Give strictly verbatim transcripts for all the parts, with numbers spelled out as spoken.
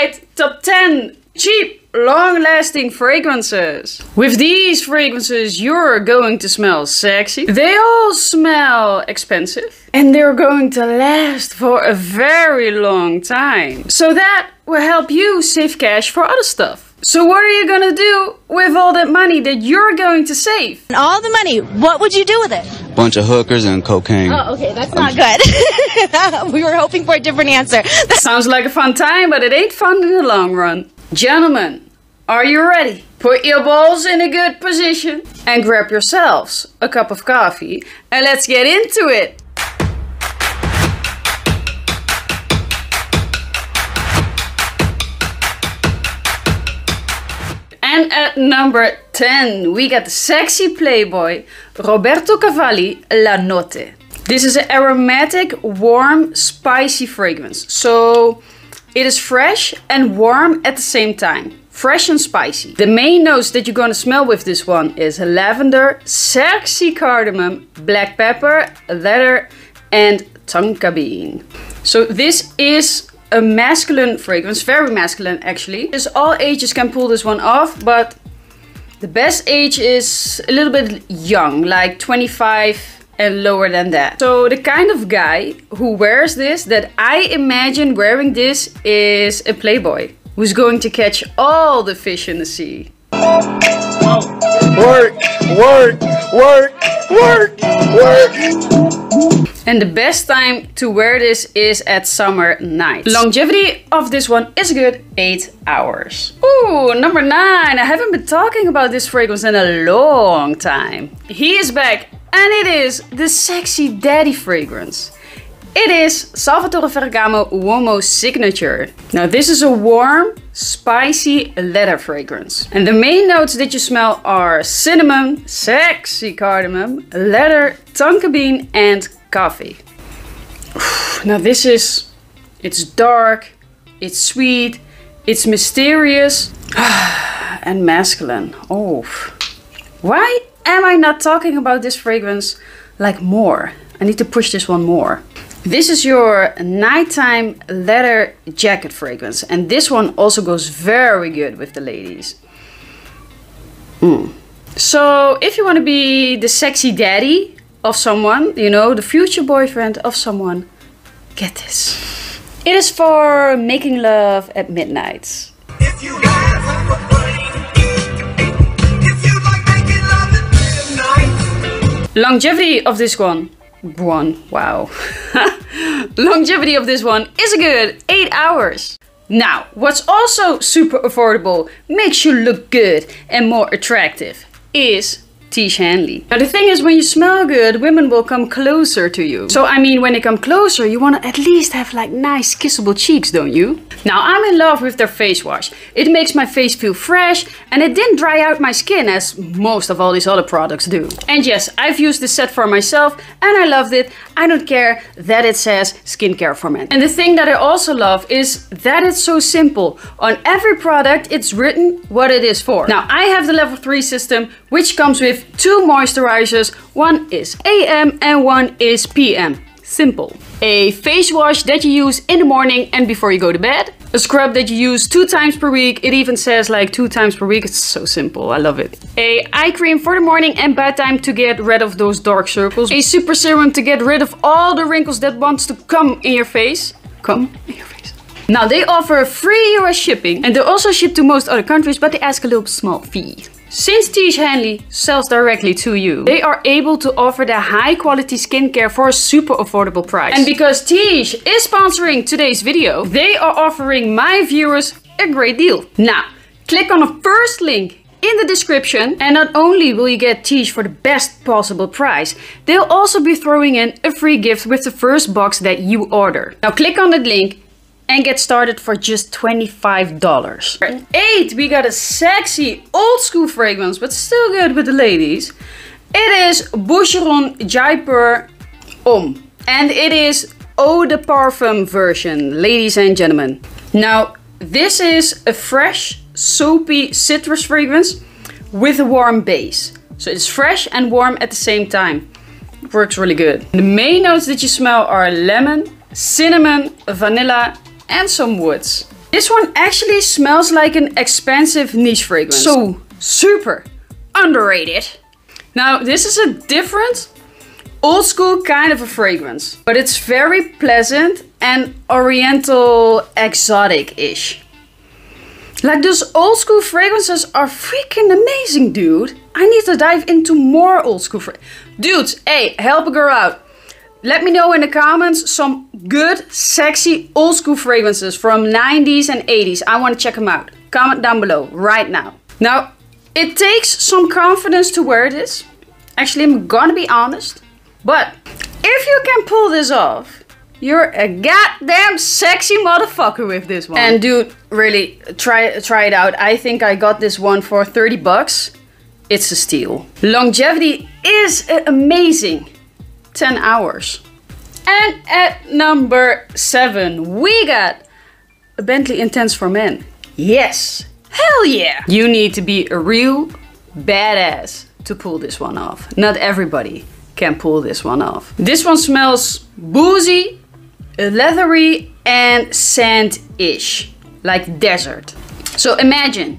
Alright, top ten cheap, long-lasting fragrances. With these fragrances, you're going to smell sexy. They all smell expensive. And they're going to last for a very long time. So that will help you save cash for other stuff. So what are you gonna do with all that money that you're going to save? And all the money, what would you do with it? Bunch of hookers and cocaine. Oh, okay, that's not good. We were hoping for a different answer. Sounds like a fun time, but it ain't fun in the long run. Gentlemen, are you ready? Put your balls in a good position and grab yourselves a cup of coffee and let's get into it. And at number ten, we got the sexy playboy, Roberto Cavalli, La Notte. This is an aromatic, warm, spicy fragrance. So it is fresh and warm at the same time. Fresh and spicy. The main notes that you're gonna smell with this one is lavender, sexy cardamom, black pepper, leather, and tonka bean. So this is a masculine fragrance, very masculine actually. Just all ages can pull this one off, but the best age is a little bit young, like twenty-five and lower than that. So the kind of guy who wears this, that I imagine wearing this, is a playboy who's going to catch all the fish in the sea. Work, work, work, work, work. And the best time to wear this is at summer nights. Longevity of this one is a good eight hours. Ooh, number nine. I haven't been talking about this fragrance in a long time. He is back, and it is the Sexy Daddy fragrance. It is Salvatore Ferragamo Uomo Signature. Now this is a warm, spicy leather fragrance. And the main notes that you smell are cinnamon, sexy cardamom, leather, tonka bean, and coffee. Now this is, it's dark, it's sweet, it's mysterious, and masculine. Oh, why am I not talking about this fragrance like more? I need to push this one more. This is your nighttime leather jacket fragrance, and this one also goes very good with the ladies. Mm. So if you want to be the sexy daddy of someone, you know, the future boyfriend of someone, get this. It is for making love at midnight. If you have a brain, if you like making love at midnight. Longevity of this one. One, wow. Longevity of this one is a good eight hours. Now, what's also super affordable, makes you look good and more attractive, is Tiege Hanley. Now the thing is, when you smell good, women will come closer to you. So I mean, when they come closer, you want to at least have like nice kissable cheeks, don't you? Now I'm in love with their face wash. It makes my face feel fresh, and it didn't dry out my skin as most of all these other products do. And yes, I've used this set for myself and I loved it. I don't care that it says skincare for men. And the thing that I also love is that it's so simple. On every product it's written what it is for. Now I have the level three system, which comes with two moisturizers. One is A M and one is P M. Simple. A face wash that you use in the morning and before you go to bed. A scrub that you use two times per week. It even says like two times per week. It's so simple. I love it. A eye cream for the morning and bedtime to get rid of those dark circles. A super serum to get rid of all the wrinkles that wants to come in your face. Come in your face. Now they offer free U S shipping, and they also ship to most other countries, but they ask a little small fee. Since Tiege Hanley sells directly to you, they are able to offer their high quality skincare for a super affordable price. And because Tiege is sponsoring today's video, they are offering my viewers a great deal. Now, click on the first link in the description, and not only will you get Tiege for the best possible price, they'll also be throwing in a free gift with the first box that you order. Now click on that link and get started for just twenty-five dollars. At eight, we got a sexy old school fragrance, but still good with the ladies. It is Boucheron Jaipur Homme, and it is Eau de Parfum version, ladies and gentlemen. Now, this is a fresh, soapy citrus fragrance with a warm base. So it's fresh and warm at the same time. It works really good. The main notes that you smell are lemon, cinnamon, vanilla, and some woods. This one actually smells like an expensive niche fragrance. So super underrated. Now this is a different old school kind of a fragrance, but it's very pleasant and oriental exotic-ish. Like those old school fragrances are freaking amazing, dude. I need to dive into more old school fragrances. Dudes, hey, help a girl out. Let me know in the comments some good, sexy, old school fragrances from nineties and eighties. I want to check them out. Comment down below right now. Now, it takes some confidence to wear this. Actually, I'm gonna be honest. But if you can pull this off, you're a goddamn sexy motherfucker with this one. And dude, really, try, try it out. I think I got this one for thirty bucks. It's a steal. Longevity is amazing. ten hours. And at number seven, we got a Bentley Intense for Men. Yes, hell yeah. You need to be a real badass to pull this one off. Not everybody can pull this one off. This one smells boozy, leathery, and sand-ish, like desert. So imagine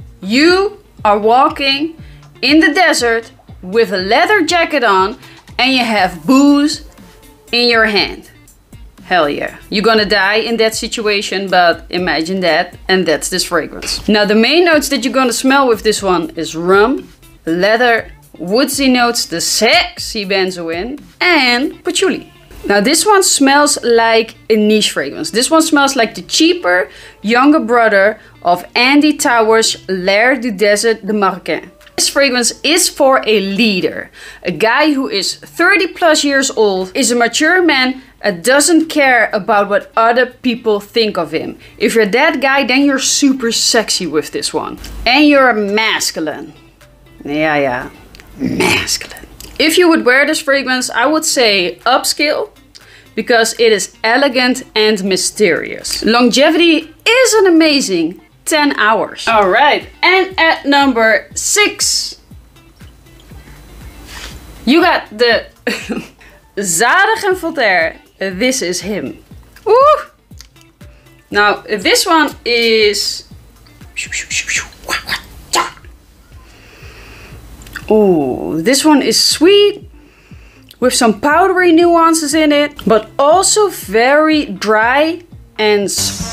you are walking in the desert with a leather jacket on and you have booze in your hand. Hell yeah. You're gonna die in that situation, but imagine that, and that's this fragrance. Now the main notes that you're gonna smell with this one is rum, leather, woodsy notes, the sexy benzoin, and patchouli. Now this one smells like a niche fragrance. This one smells like the cheaper, younger brother of Andy Towers' L'air du Désert de Marrakesh. This fragrance is for a leader, a guy who is thirty plus years old, is a mature man and doesn't care about what other people think of him. If you're that guy, then you're super sexy with this one. And you're masculine. Yeah, yeah, masculine. If you would wear this fragrance, I would say upscale, because it is elegant and mysterious. Longevity is an amazing ten hours. All right, and at number six, you got the Zadig and Voltaire. This is him. Woo! Now, this one is... Oh, this one is sweet, with some powdery nuances in it, but also very dry and...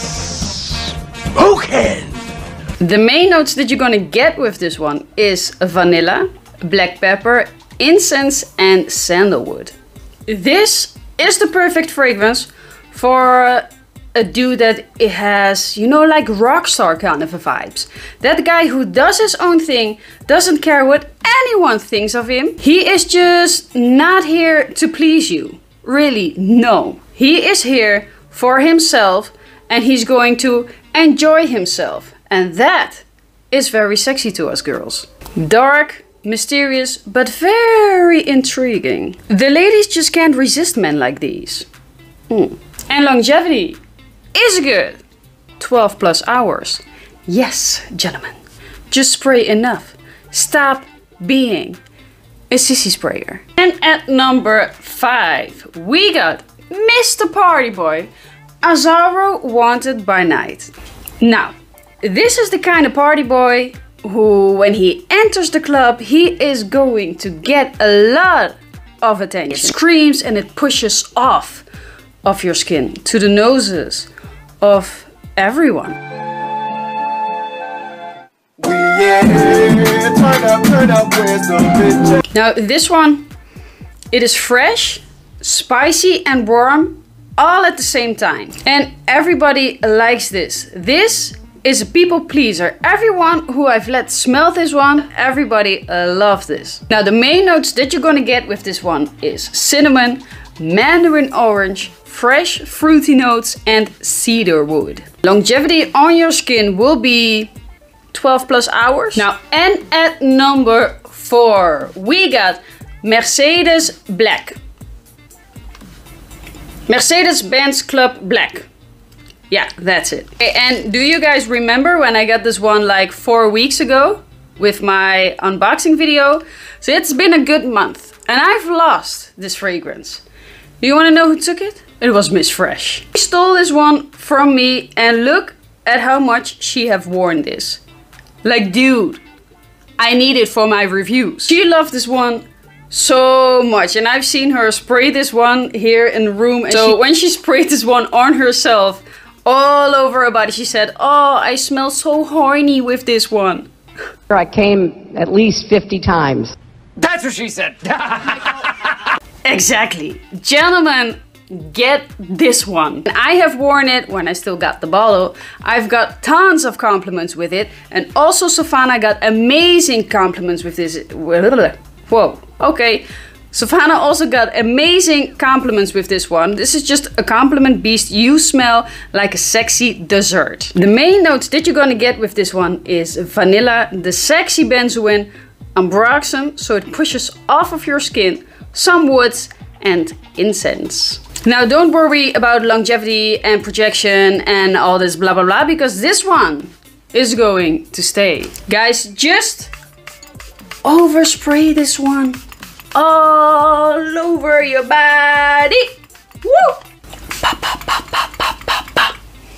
Okay. The main notes that you're gonna get with this one is vanilla, black pepper, incense, and sandalwood. This is the perfect fragrance for a dude that it has, you know, like rock star kind of a vibes. That guy who does his own thing, doesn't care what anyone thinks of him. He is just not here to please you. Really, no. He is here for himself and he's going to enjoy himself. And that is very sexy to us girls. Dark, mysterious, but very intriguing. The ladies just can't resist men like these. Mm. And longevity is good. twelve plus hours. Yes, gentlemen. Just spray enough. Stop being a sissy sprayer. And at number five, we got Mister Party Boy, Azzaro Wanted by Night. Now, this is the kind of party boy who, when he enters the club, he is going to get a lot of attention. It screams and it pushes off of your skin to the noses of everyone. We yeah, turn up, turn up, where's the bitch? Now this one, it is fresh, spicy and warm all at the same time. And everybody likes this. This is a people pleaser. Everyone who I've let smell this one, everybody uh, loves this. Now the main notes that you're gonna get with this one is cinnamon, mandarin orange, fresh fruity notes, and cedar wood. Longevity on your skin will be twelve plus hours. Now, and at number four, we got Mercedes Black. Mercedes-Benz Club Black. Yeah, that's it. And do you guys remember when I got this one like four weeks ago with my unboxing video? So it's been a good month and I've lost this fragrance. Do you want to know who took it? It was Miss Fresh. She stole this one from me and look at how much she have worn this. Like, dude, I need it for my reviews. She loved this one so much, and I've seen her spray this one here in the room. And so she, when she sprayed this one on herself, all over her body, she said, "Oh, I smell so horny with this one." I came at least fifty times. That's what she said. Exactly. Gentlemen, get this one. I have worn it when I still got the bottle. I've got tons of compliments with it. And also Savannah got amazing compliments with this. Whoa, okay. Savannah also got amazing compliments with this one. This is just a compliment beast. You smell like a sexy dessert. The main notes that you're gonna get with this one is vanilla, the sexy benzoin, ambroxan, so it pushes off of your skin, some woods, and incense. Now don't worry about longevity and projection and all this blah blah blah, because this one is going to stay. Guys, just overspray this one all over your body. Woo! Pa, pa, pa, pa, pa, pa, pa.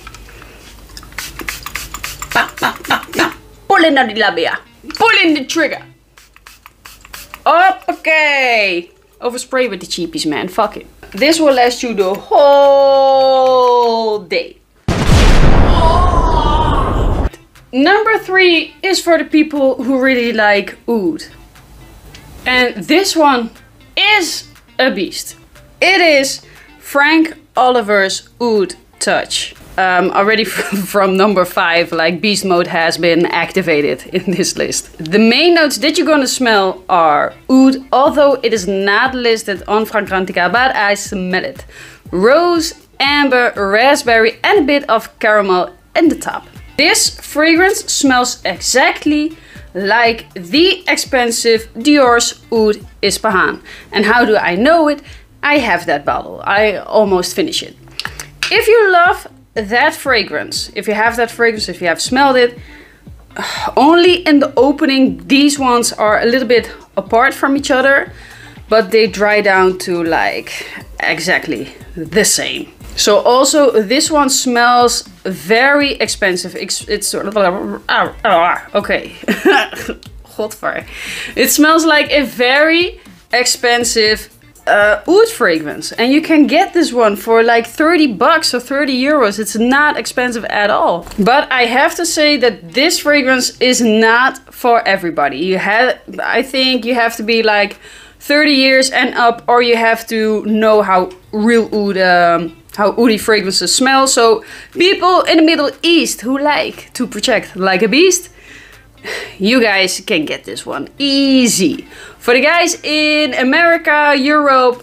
Pa, pa, pa, pa. Pull in the labia. Pull in the trigger. Okay. Overspray with the cheapies, man. Fuck it. This will last you the whole day. Number three is for the people who really like oud. And this one is a beast. It is Frank Oliver's Oud Touch. Um, already from number five, like beast mode has been activated in this list. The main notes that you're gonna smell are oud, although it is not listed on Fragrantica, but I smell it. Rose, amber, raspberry, and a bit of caramel in the top. This fragrance smells exactly like the expensive Dior's Oud Ispahan. And how do I know it? I have that bottle. I almost finished it. If you love that fragrance, if you have that fragrance, if you have smelled it, only in the opening these ones are a little bit apart from each other, but they dry down to like exactly the same. So also this one smells very expensive. It's, it's sort of okay. Godver. It smells like a very expensive uh, oud fragrance, and you can get this one for like thirty bucks or thirty euros. It's not expensive at all. But I have to say that this fragrance is not for everybody. You have, I think you have to be like thirty years and up, or you have to know how real oud, um, how oudy fragrances smell. So people in the Middle East who like to project like a beast, you guys can get this one easy. For the guys in America, Europe,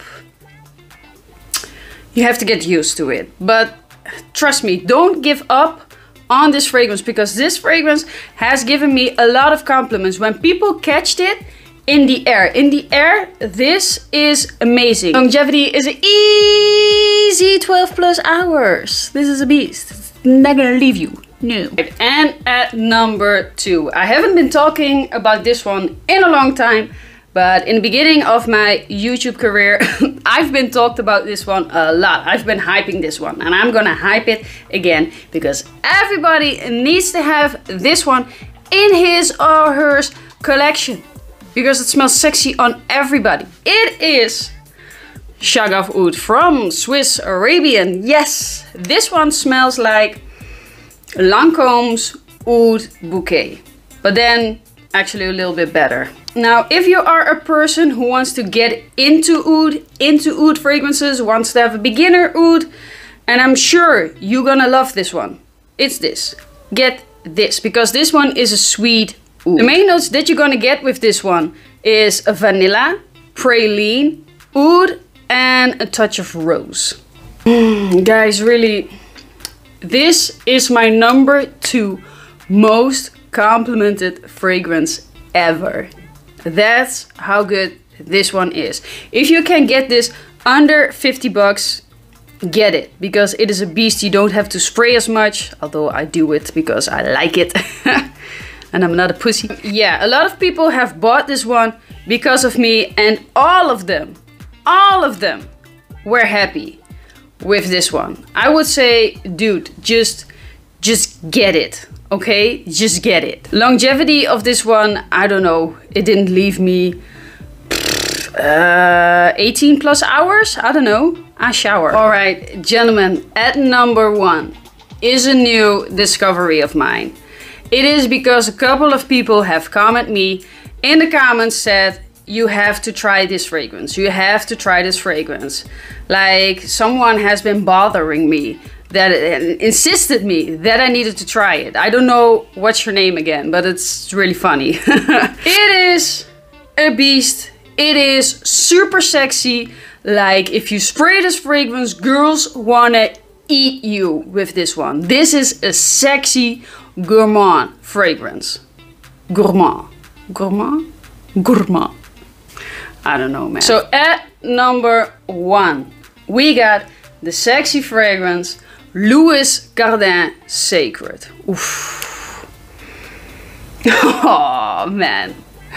you have to get used to it. But trust me, don't give up on this fragrance, because this fragrance has given me a lot of compliments when people catched it in the air. In the air, this is amazing. Longevity is an easy twelve plus hours. This is a beast. It's not gonna leave you. No. And at number two, I haven't been talking about this one in a long time, but in the beginning of my YouTube career, I've been talked about this one a lot. I've been hyping this one, and I'm gonna hype it again, because everybody needs to have this one in his or her collection, because it smells sexy on everybody. It is Shagaf Oud from Swiss Arabian. Yes, this one smells like Lancome's Oud Bouquet, but then actually a little bit better. Now, if you are a person who wants to get into oud, into oud fragrances, wants to have a beginner oud, and I'm sure you're gonna love this one, it's this. Get this, because this one is a sweet oud. The main notes that you're gonna get with this one is a vanilla, praline, oud, and a touch of rose. Mm, guys, really, this is my number two most complimented fragrance ever. That's how good this one is. If you can get this under fifty bucks, get it, because it is a beast. You don't have to spray as much, although I do it because I like it. And I'm not a pussy. Yeah, a lot of people have bought this one because of me, and all of them, all of them were happy with this one. I would say, dude, just just get it. Okay, just get it. Longevity of this one, I don't know. It didn't leave me uh, eighteen plus hours. I don't know. I shower. All right, gentlemen, at number one is a new discovery of mine. It is because a couple of people have commented me in the comments said, you have to try this fragrance. You have to try this fragrance. Like someone has been bothering me that uh, insisted me that I needed to try it. I don't know what's your name again, but it's really funny. It is a beast. It is super sexy. Like if you spray this fragrance, girls wanna eat you with this one. This is a sexy gourmand fragrance. Gourmand. Gourmand? Gourmand. I don't know, man. So at number one, we got the sexy fragrance Louis Cardin Sacred. Oof. Oh, man.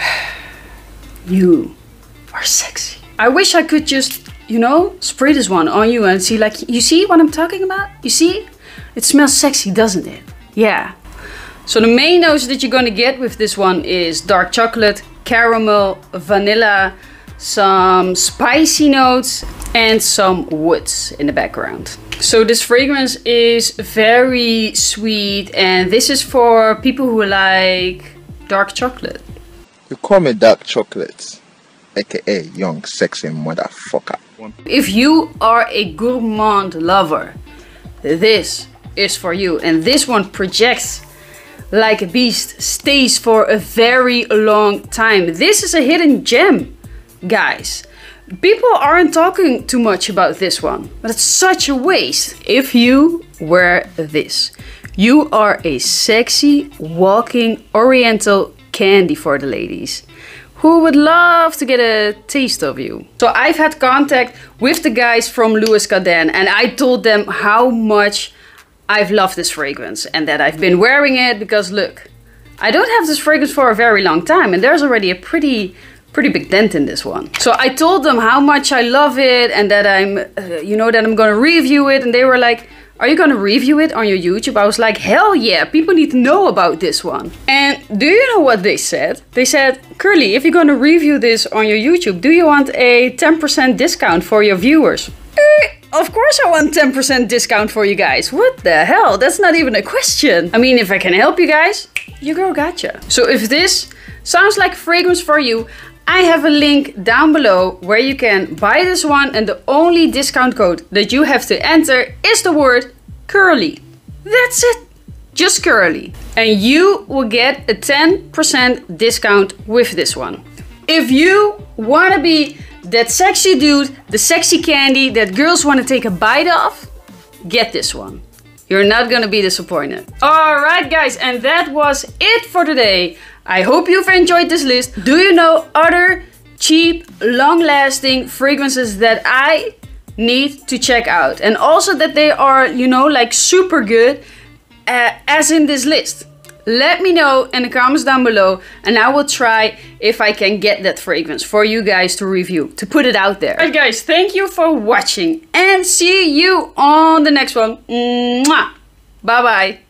You are sexy. I wish I could just, you know, spray this one on you and see, like, you see what I'm talking about? You see? It smells sexy, doesn't it? Yeah. So the main notes that you're gonna get with this one is dark chocolate, caramel, vanilla, some spicy notes, and some woods in the background. So this fragrance is very sweet, and this is for people who like dark chocolate. You call me dark chocolate, aka young sexy motherfucker. If you are a gourmand lover, this is for you. And this one projects like a beast, stays for a very long time. This is a hidden gem, guys. People aren't talking too much about this one, but it's such a waste. If you wear this, you are a sexy walking oriental candy for the ladies who would love to get a taste of you. So I've had contact with the guys from Louis Cardin, and I told them how much I've loved this fragrance and that I've been wearing it because look, I don't have this fragrance for a very long time and there's already a pretty pretty big dent in this one. So I told them how much I love it and that I'm, uh, you know, that I'm gonna review it, and they were like, are you gonna review it on your YouTube? I was like, hell yeah, people need to know about this one. And do you know what they said? They said, Curly, if you're gonna review this on your YouTube, do you want a ten percent discount for your viewers? Eh, of course I want ten percent discount for you guys. What the hell? That's not even a question. I mean, if I can help you guys, you girl gotcha. So if this sounds like a fragrance for you, I have a link down below where you can buy this one, and the only discount code that you have to enter is the word curly. That's it. Just curly. And you will get a ten percent discount with this one. If you want to be that sexy dude, the sexy candy that girls want to take a bite of, get this one. You're not gonna be disappointed. Alright guys, and that was it for today. I hope you've enjoyed this list. Do you know other cheap, long-lasting fragrances that I need to check out? And also that they are, you know, like super good, uh, as in this list. Let me know in the comments down below and I will try if I can get that fragrance for you guys to review, to put it out there. Alright guys, thank you for watching and see you on the next one. Mwah! Bye bye.